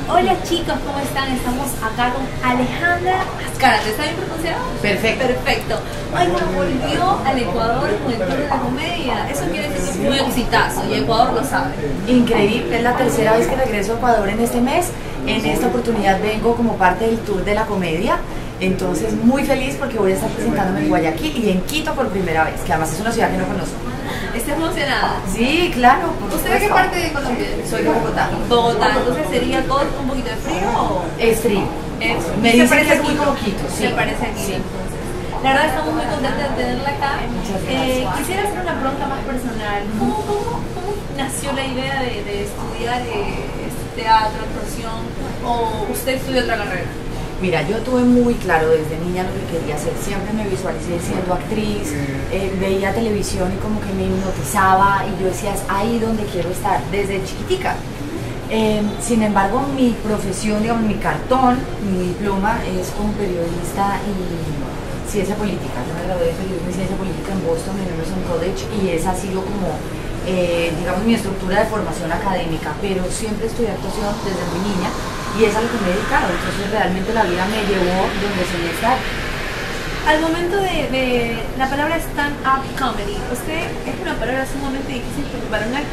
Hola chicos, ¿cómo están? Estamos acá con Alejandra Azcárate. ¿Está bien pronunciado? Perfecto. Perfecto. Oigan, volvió al Ecuador con el tour de la comedia. Eso quiere decir que fue un exitazo y Ecuador lo sabe. Increíble, es la tercera vez que regreso a Ecuador en este mes. En esta oportunidad vengo como parte del tour de la comedia. Entonces muy feliz porque voy a estar presentándome en Guayaquil y en Quito por primera vez, que además es una ciudad que no conozco. ¿Estás emocionada? Sí, claro. ¿Usted de qué parte de Colombia? Soy de Bogotá. Bogotá, entonces sería todo un poquito de frío o... Es frío. Me ¿Se dicen parece que es aquí? muy poquito, sí. Se parece aquí, Sí. entonces. La verdad estamos muy contentos de tenerla acá. Muchas gracias. Quisiera hacer una pregunta más personal. ¿Cómo nació la idea de estudiar teatro, actuación? ¿O usted estudió otra carrera? Mira, yo tuve muy claro desde niña lo que quería hacer. Siempre me visualicé siendo actriz, veía televisión y como que me hipnotizaba y yo decía, es ahí donde quiero estar, desde chiquitica. Sin embargo, mi profesión, digamos, mi cartón, mi diploma es como periodista y ciencia política. Yo me gradué de periodismo y ciencia política en Boston, en Emerson College, y esa ha sido como, digamos, mi estructura de formación académica, pero siempre estudié actuación desde muy niña. Y es a lo que me he dedicado, entonces realmente la vida me llevó donde solía estar. Al momento de la palabra stand-up comedy, usted es una palabra sumamente difícil porque para una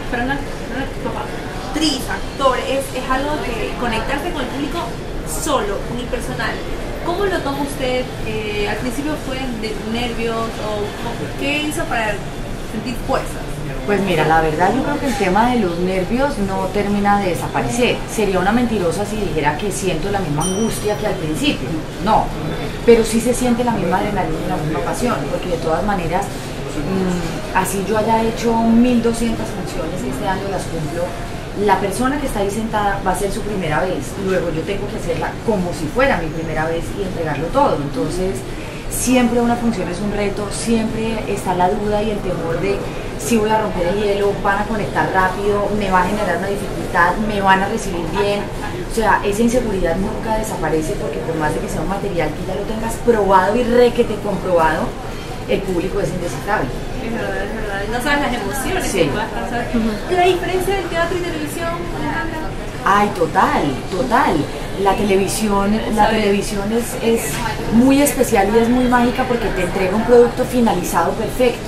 actriz, actor, es algo que conectarse con el público solo, unipersonal. ¿Cómo lo toma usted? Al principio fue de nervios o ¿qué hizo para sentir fuerzas? Pues mira, la verdad yo creo que el tema de los nervios no termina de desaparecer. Sería una mentirosa si dijera que siento la misma angustia que al principio. No, pero sí se siente la misma adrenalina y la misma pasión, porque de todas maneras, así yo haya hecho 1200 funciones y este año las cumplo, la persona que está ahí sentada va a ser su primera vez. Luego yo tengo que hacerla como si fuera mi primera vez y entregarlo todo. Entonces, siempre una función es un reto, siempre está la duda y el temor de si voy a romper el hielo, van a conectar rápido, me va a generar una dificultad, me van a recibir bien. O sea, esa inseguridad nunca desaparece porque por más de que sea un material que ya lo tengas probado y requete comprobado, el público es indescifrable. Es verdad, es verdad. No sabes las emociones Sí. que puedas pasar. La diferencia del teatro y televisión, Alejandra. Ay, total, total. La televisión es muy especial y es muy mágica porque te entrega un producto finalizado perfecto.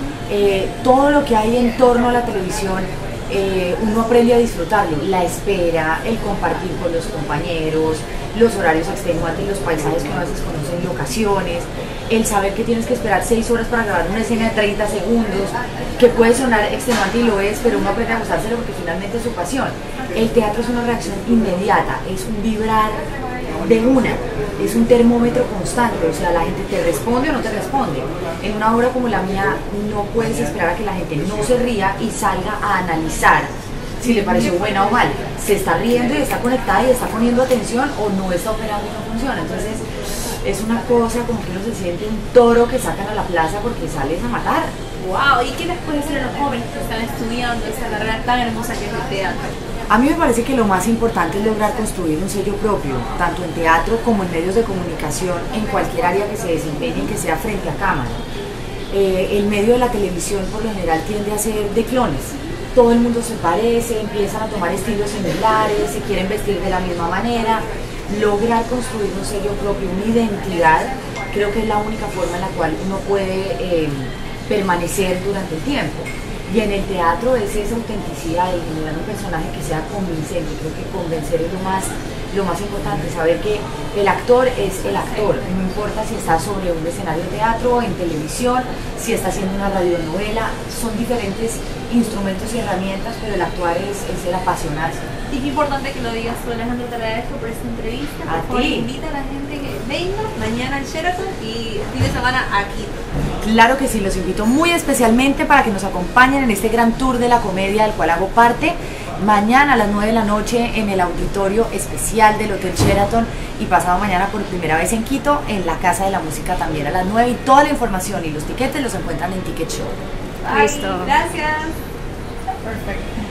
Todo lo que hay en torno a la televisión, uno aprende a disfrutarlo. La espera, el compartir con los compañeros, los horarios extenuantes, los paisajes que uno a veces conoce en locaciones, el saber que tienes que esperar 6 horas para grabar una escena de 30 segundos, que puede sonar extenuante y lo es, pero uno aprende a gustárselo porque finalmente es su pasión. El teatro es una reacción inmediata, es un vibrar de una, es un termómetro constante, o sea, la gente te responde o no te responde. En una obra como la mía no puedes esperar a que la gente no se ría y salga a analizar si le pareció buena o mal. Se está riendo y está conectada y está poniendo atención o no está operando y no funciona. Entonces es una cosa como que uno se siente un toro que sacan a la plaza porque sales a matar. Wow, ¿y qué les puede decir a los jóvenes que están estudiando esta carrera tan hermosa que es el teatro? A mí me parece que lo más importante es lograr construir un sello propio, tanto en teatro como en medios de comunicación, en cualquier área que se desempeñe, que sea frente a cámara. El medio de la televisión por lo general tiende a ser de clones. Todo el mundo se parece, empiezan a tomar estilos similares, se quieren vestir de la misma manera. Lograr construir un sello propio, una identidad, creo que es la única forma en la cual uno puede permanecer durante el tiempo. Y en el teatro es esa autenticidad de generar un personaje que sea convincente. Creo que convencer es lo más importante, saber que el actor es el actor, no importa si está sobre un escenario de teatro, en televisión, si está haciendo una radionovela, son diferentes instrumentos y herramientas, pero el actuar es el apasionarse. Y qué importante que lo digas tú, Alejandro, te agradezco por esta entrevista. Por favor, invita a la gente que venga mañana al Sheraton y el fin de semana aquí. Claro que sí, los invito muy especialmente para que nos acompañen en este gran tour de la comedia del cual hago parte. Mañana a las 9 de la noche en el auditorio especial del Hotel Sheraton y pasado mañana por primera vez en Quito en la Casa de la Música también a las 9 y toda la información y los tiquetes los encuentran en Ticket Show. Listo. Gracias. Perfecto.